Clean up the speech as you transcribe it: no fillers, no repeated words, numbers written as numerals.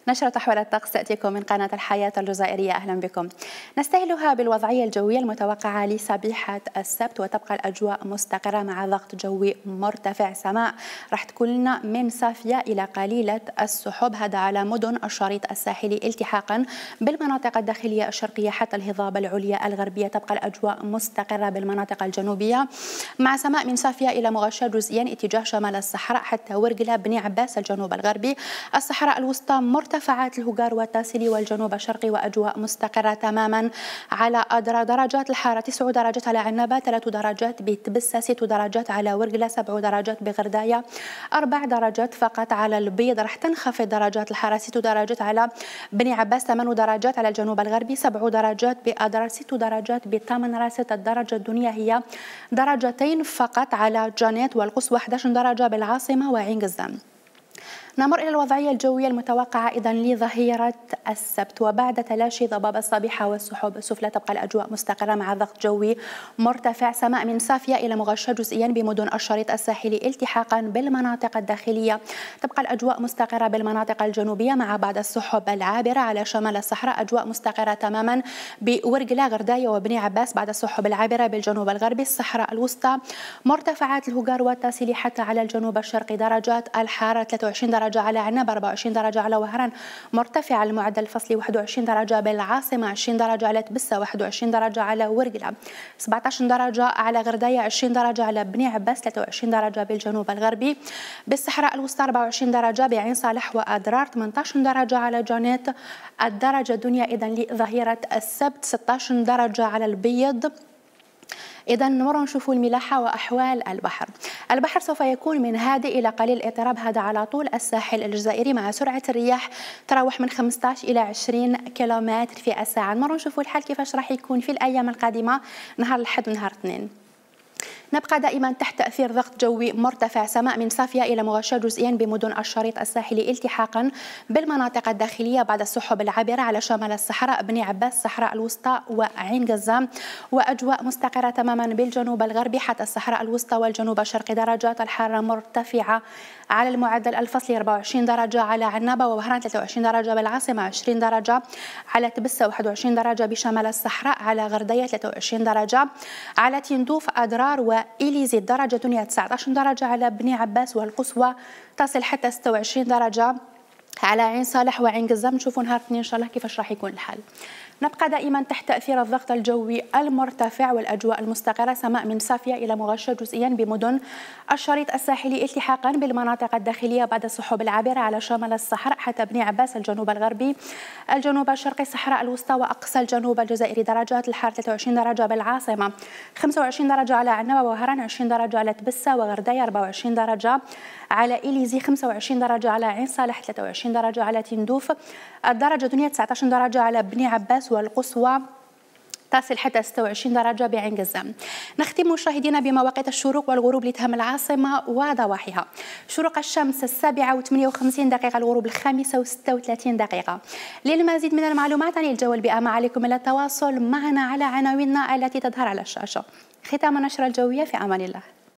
نشرة أحوال الطقس تأتيكم من قناة الحياة الجزائرية. أهلا بكم. نستهلها بالوضعية الجوية المتوقعة لصبيحة السبت، وتبقى الأجواء مستقرة مع ضغط جوي مرتفع سماء. راح تكون لنا من صافية إلى قليلة السحب، هذا على مدن الشريط الساحلي التحاقا بالمناطق الداخلية الشرقية حتى الهضاب العليا الغربية. تبقى الأجواء مستقرة بالمناطق الجنوبية مع سماء من صافية إلى مغشاة جزئيا اتجاه شمال الصحراء حتى ورقلة بني عباس الجنوب الغربي. الصحراء الوسطى مرتفعات الهجار والتاسلي والجنوب الشرقي وأجواء مستقرة تماما على أدرى. درجات الحرارة 9 درجات على عنابة، 3 درجات بتبسة، 6 درجات على ورقلة، 7 درجات بغرداية، 4 درجات فقط على البيض. راح تنخفض درجات الحرارة 6 درجات على بني عباس، 8 درجات على الجنوب الغربي، 7 درجات بأدرى، 6 درجات بطمن راست. الدرجة الدنيا هي درجتين فقط على جانيت والقصوى، 11 درجة بالعاصمة وعين قزام. نمر إلى الوضعية الجوية المتوقعة إذا لظهيرة السبت، وبعد تلاشي ضباب الصبيحة والسحب السفلى تبقى الأجواء مستقرة مع ضغط جوي مرتفع، سماء من صافية إلى مغشاة جزئيا بمدن الشريط الساحلي التحاقا بالمناطق الداخلية. تبقى الأجواء مستقرة بالمناطق الجنوبية مع بعض السحب العابرة على شمال الصحراء. أجواء مستقرة تماما بورقلة، غرداية وبني عباس بعد السحب العابرة بالجنوب الغربي. الصحراء الوسطى مرتفعات الهجار والتاسلي حتى على الجنوب الشرقي. درجات الحرارة 23 درجة على عنابة، 24 درجة على وهران مرتفع المعدل الفصلي، 21 درجة بالعاصمة، 20 درجة على تبسة، 21 درجة على ورقلة، 17 درجة على غرداية، 20 درجة على بني عباس، 23 درجة بالجنوب الغربي. بالصحراء الوسطى 24 درجة بعين صالح وأدرار، 18 درجة على جانيت. الدرجة الدنيا إذا لظهيرة السبت 16 درجة على البيض. إذا نمر نشوفوا الملاحة وأحوال البحر. البحر سوف يكون من هادئ إلى قليل الاضطراب، هذا على طول الساحل الجزائري مع سرعة الرياح تراوح من 15 إلى 20 كيلومتر في الساعة. نمر نشوفوا الحال كيفاش راح يكون في الأيام القادمة، نهار الأحد ونهار الاثنين. نبقى دائما تحت تأثير ضغط جوي مرتفع، سماء من صافية إلى مغشاة جزئيا بمدن الشريط الساحلي التحاقا بالمناطق الداخلية بعد السحب العابرة على شمال الصحراء، بني عباس، الصحراء الوسطى وعين قزام. وأجواء مستقرة تماما بالجنوب الغربي حتى الصحراء الوسطى والجنوب الشرقي. درجات الحرارة مرتفعة على المعدل الفصلي، 24 درجة على عنابة ووهران، 23 درجة بالعاصمة، 20 درجة على تبسة، 21 درجة بشمال الصحراء، على غردية 23 درجة، على تندوف، أدرار وإليزي الدرجة الدنيا 19 درجة على بني عباس والقصوى تصل حتى 26 درجة على عين صالح وعين قزام. نشوفوا نهار الاثنين إن شاء الله كيفاش راح يكون الحال. نبقى دائما تحت تأثير الضغط الجوي المرتفع والأجواء المستقرة، سماء من صافية إلى مغشاة جزئيا بمدن الشريط الساحلي التحاقا بالمناطق الداخلية بعد السحب العابرة على شمال الصحراء حتى بني عباس الجنوب الغربي، الجنوب الشرقي، الصحراء الوسطى وأقصى الجنوب الجزائري. درجات الحرارة 23 درجة بالعاصمة، 25 درجة على عنابة ووهران، 20 درجة على تبسة وغرداية، 24 درجة على إليزي، 25 درجة على عين صالح، 23 درجة على تندوف. الدرجة الدنيا 19 درجة على بني عباس والقصوى تصل حتى 26 درجة بعين قزام. نختم مشاهدينا بمواقيت الشروق والغروب لتهم العاصمة وضواحيها. شروق الشمس 7:58 دقيقة، الغروب 5:36 دقيقة. للمزيد من المعلومات عن الجو والبيئة ما عليكم إلا التواصل معنا على عناويننا التي تظهر على الشاشة. ختام النشرة الجوية، في أمان الله.